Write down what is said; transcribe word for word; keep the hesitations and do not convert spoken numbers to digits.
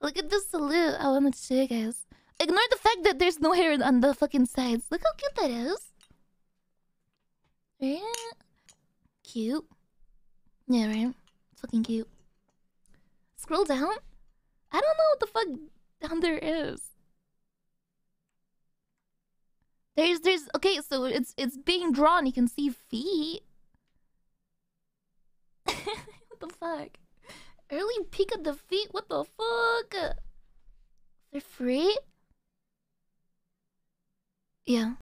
Look at this salute. I wanted to show you guys. Ignore the fact that there's no hair on the fucking sides. Look how cute that is. Right? Cute. Yeah, right? It's fucking cute. Scroll down. I don't know what the fuck down there is. There's, there's, okay, so it's it's being drawn. You can see feet. What the fuck? Early peek at the feet. What the fuck? They're free. Yeah.